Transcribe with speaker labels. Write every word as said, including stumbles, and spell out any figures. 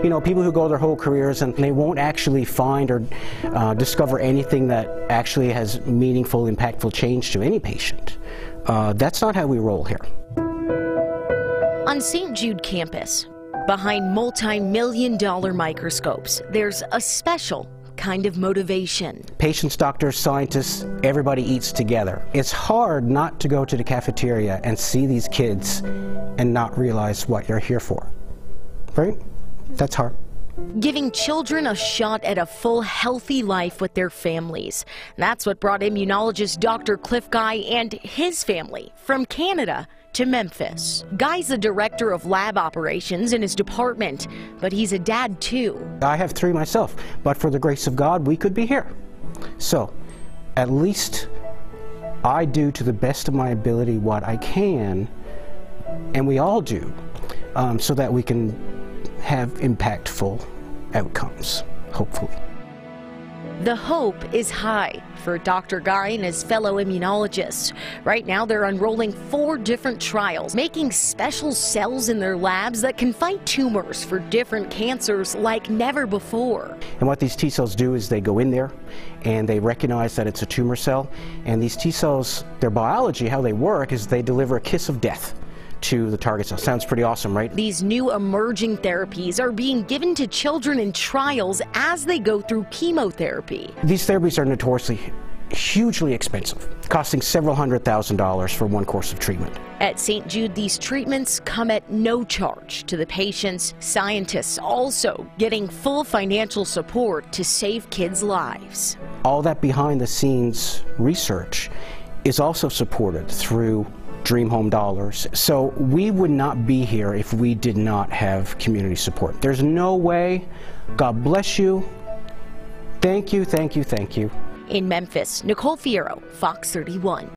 Speaker 1: you know, people who go their whole careers and they won't actually find or uh, discover anything that actually has meaningful, impactful change to any patient. Uh, that's not how we roll here.
Speaker 2: On Saint Jude campus, behind multi-million dollar microscopes, there's a special kind of motivation.
Speaker 1: Patients, doctors, scientists, everybody eats together. It's hard not to go to the cafeteria and see these kids and not realize what you're here for, right? That's hard.
Speaker 2: Giving children a shot at a full, healthy life with their families. That's what brought immunologist Doctor Cliff Guy and his family from Canada to Memphis. Guy's the director of lab operations in his department, but he's a dad too.
Speaker 1: I have three myself, but for the grace of God, we could be here. So, at least I do to the best of my ability what I can, and we all do, um, so that we can have impactful outcomes, hopefully.
Speaker 2: The hope is high for Doctor Guy and his fellow immunologists. Right now, they're unrolling four different trials, making special cells in their labs that can fight tumors for different cancers like never before.
Speaker 1: And what these T cells do is they go in there and they recognize that it's a tumor cell. And these T cells, their biology, how they work, is they deliver a kiss of death to the target cell. Sounds pretty awesome, right?
Speaker 2: These new emerging therapies are being given to children in trials as they go through chemotherapy.
Speaker 1: These therapies are notoriously hugely expensive, costing several hundred thousand dollars for one course of treatment.
Speaker 2: At Saint Jude, these treatments come at no charge to the patients. Scientists also getting full financial support to save kids' lives.
Speaker 1: All that behind the scenes research is also supported through Dream Home dollars. So we would not be here if we did not have community support. There's no way. God bless you. Thank you, thank you, thank you.
Speaker 2: In Memphis, Nicole Fierro, Fox thirty-one.